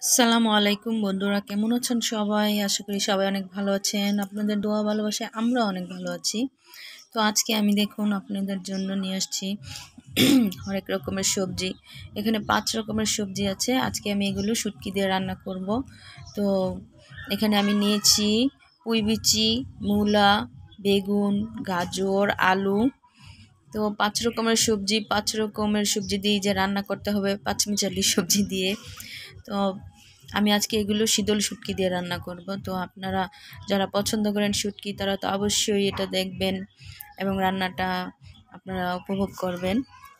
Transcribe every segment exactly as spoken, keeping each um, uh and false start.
আসসালামু আলাইকুম বন্ধুরা, কেমন আছেন সবাই? আশা করি সবাই অনেক ভালো আছেন। আপনাদের দোয়া ভালোবাসায় আমরা অনেক ভালো আছি। তো আজকে আমি দেখুন আপনাদের জন্য নিয়ে আসছি হরেক রকমের সবজি। এখানে পাঁচ রকমের সবজি আছে। আজকে আমি এগুলো শুটকি দিয়ে রান্না করব। তো এখানে আমি নিয়েছি পুঁই বিচি, মূলা, বেগুন, গাজর, আলু। তো পাঁচ রকমের সবজি পাঁচ রকমের সবজি দিয়ে যে রান্না করতে হবে, পাঁচমিশালি সবজি দিয়ে। তো আমি আজকে এগুলো শীতল শুটকি দিয়ে রান্না করব। তো আপনারা যারা পছন্দ করেন শুটকি, তারা তো অবশ্যই এটা দেখবেন এবং রান্নাটা আপনারা উপভোগ করবেন।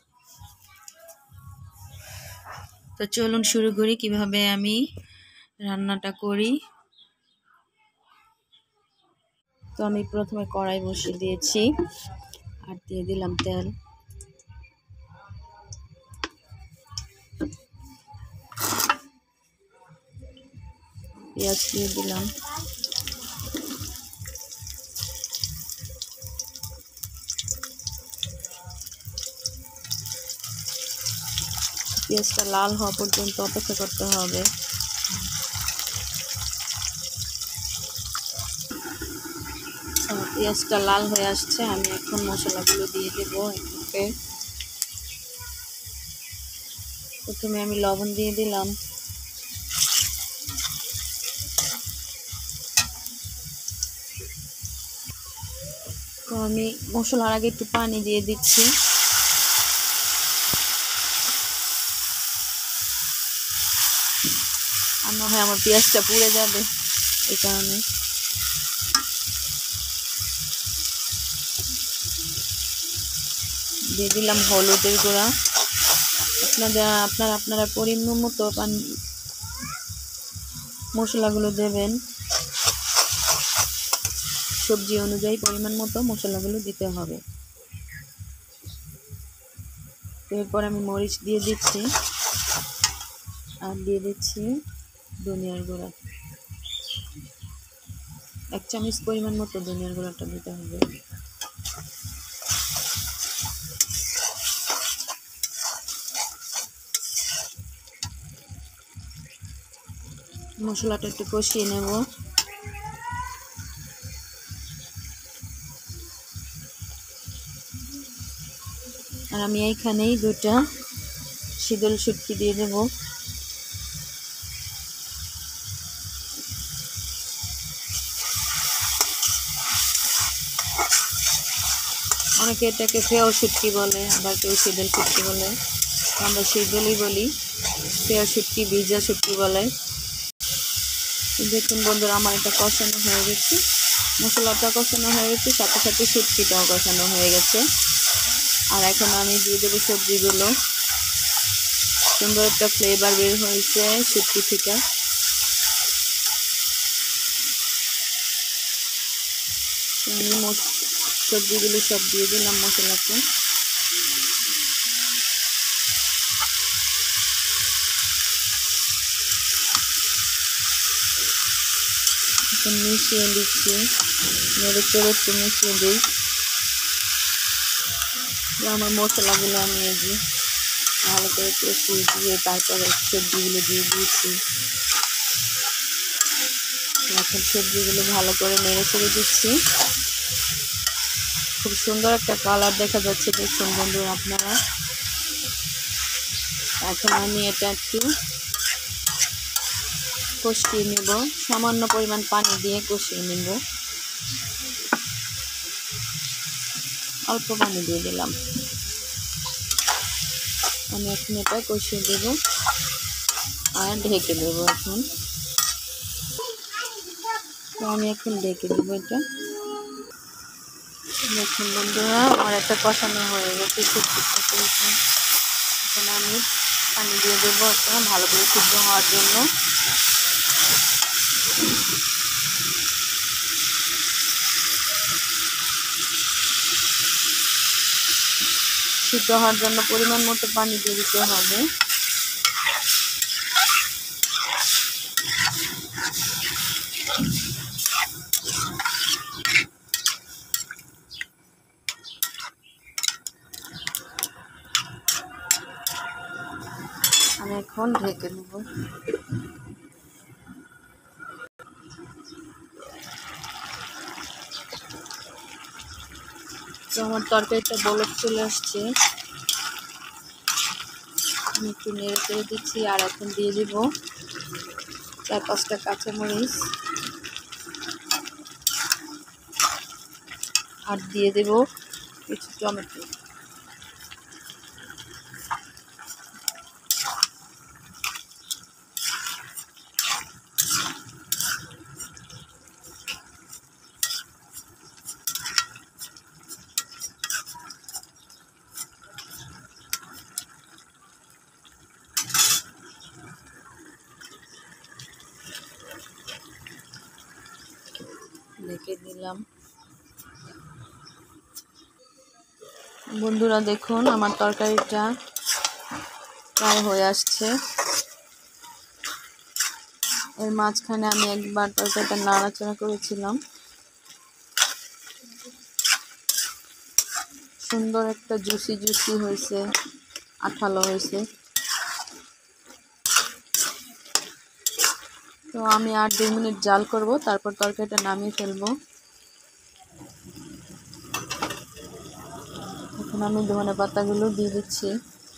তো চলুন শুরু করি কিভাবে আমি রান্নাটা করি। তো আমি প্রথমে কড়াই বসিয়ে দিয়েছি আর দিয়ে দিলাম তেল। পেঁয়াজ দিয়ে দিলাম। পেঁয়াজটা লাল হওয়া পর্যন্ত অপেক্ষা করতে হবে। পেঁয়াজটা লাল হয়ে আসছে, আমি এখন মশলাগুলো দিয়ে দেবো একে। প্রথমে আমি লবণ দিয়ে দিলাম। তো আমি মশলার আগে একটু পানি দিয়ে দিচ্ছি। আর না হয় আমার পেঁয়াজটা পুড়ে যাবে, এই কারণে। দিয়ে দিলাম হলুদের গুঁড়া। আপনারা আপনারা আপনারা পরিমাণ মতো পানি মশলাগুলো দেবেন, সবজি অনুযায়ী পরিমাণ মতো মশলাগুলো দিতে হবে। এরপর আমি মরিচ দিয়ে দিচ্ছি আর দিয়ে দিচ্ছি ধনিয়ার গুঁড়া। এক চামচ পরিমাণ মতো ধনিয়ার গুঁড়াটা দিতে হবে। মশলাটা একটু কষিয়ে নেব। আর আমি এইখানেই দুটা শীতল শুটকি দিয়ে দেব। অনেকে এটাকে ফেয়াও শুটকি বলে, আবার কেউ শীতল শুটকি বলে। আমরা শীতলই বলি, ফেয়াও শুটকি, ভিজা শুটকি বলে। দেখুন বন্ধুরা, আমার এটা কষানো হয়ে গেছে, মশলাটা কষানো হয়ে গেছে, সাথে সাথে শুটকিটাও কষানো হয়ে গেছে। আর এখন আমি দিয়ে দেবো সবজিগুলো। সুন্দর একটা ফ্লেভার বের হয়েছে শুটকি থেকে। আমি সবজিগুলো সব দিয়ে দিলাম মশলাতে। মিশিয়ে দিচ্ছি, নেড়ে চেড়ে একটু মিশিয়ে দিই। আমার মশলাগুলো আমি এই যে ভালো করে কষিয়ে দিয়ে তারপরে সবজিগুলো দিয়ে দিয়েছি। এখন সবজিগুলো ভালো করে নেড়ে চেড়ে দিচ্ছি। খুব সুন্দর একটা কালার দেখা যাচ্ছে, দেখুন বন্ধুরা আপনারা। এখন আমি এটা একটু কষিয়ে নেব, সামান্য পরিমাণ পানি দিয়ে কষিয়ে নেব। অল্প পানি দিয়ে দিলাম। আমি এখন এটা কষিয়ে দেব আর ঢেকে দেবো এখন। তো আমি এখন ঢেকে দেবো এটা। দেখুন বন্ধুরা, আমার একটা কষানো হয়ে গেছে শুটকি। এখন আমি পানি দিয়ে দেবো একটা ভালো করে সিদ্ধ হওয়ার জন্য। সিদ্ধ হওয়ার জন্য পরিমাণ মতো পানি দিয়ে দিতে হবে। আমি এখন ঢেকে নেব। তো আমার তরকারিটা বলক চলে আসছে, আমি একটু নেড়ে চেড়ে দিচ্ছি। আর এখন দিয়ে দিব চার পাঁচটা কাঁচামরিচ, আর দিয়ে দেব কিছু টমেটো। ঢেকে দিলাম। বন্ধুরা দেখুন আমার তরকারিটা প্রায় হয়ে আসছে। এর মাঝখানে আমি একবার তরকারিটা নাড়াচাড়া করেছিলাম। সুন্দর একটা জুসি জুসি হয়েছে, আঠালো হয়েছে। তো আমি আর দুই মিনিট জাল করব, তারপর তরকারিটা নামিয়ে ফেলবো। এখন আমি ধনে পাতাগুলো দিয়ে দিচ্ছি।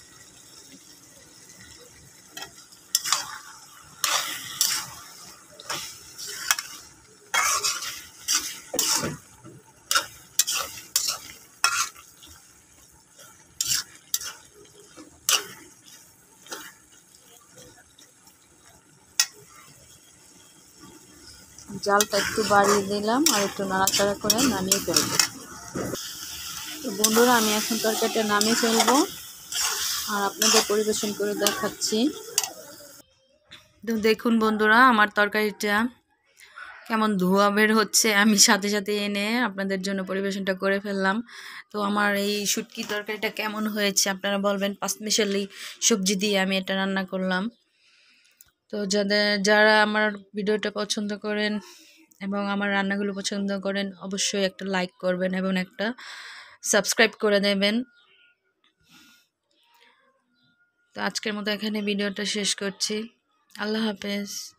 জালটা একটু বাড়িয়ে দিলাম আর একটু নাড়াচাড়া করে নামিয়ে ফেলবো। তো বন্ধুরা আমি এখন তরকারিটা নামিয়ে ফেলবো আর আপনাদের পরিবেশন করে দেখাচ্ছি। তো দেখুন বন্ধুরা আমার তরকারিটা কেমন ধোঁয়া বের হচ্ছে, আমি সাথে সাথে এনে আপনাদের জন্য পরিবেশনটা করে ফেললাম। তো আমার এই শুটকি তরকারিটা কেমন হয়েছে আপনারা বলবেন। পাঁচমিশালি সবজি দিয়ে আমি এটা রান্না করলাম। তো যাদের যারা আমার ভিডিওটা পছন্দ করেন এবং আমার রান্নাগুলো পছন্দ করেন অবশ্যই একটা লাইক করবেন এবং একটা সাবস্ক্রাইব করে দেবেন। তো আজকের মতো এখানে ভিডিওটা শেষ করছি। আল্লাহ হাফেজ।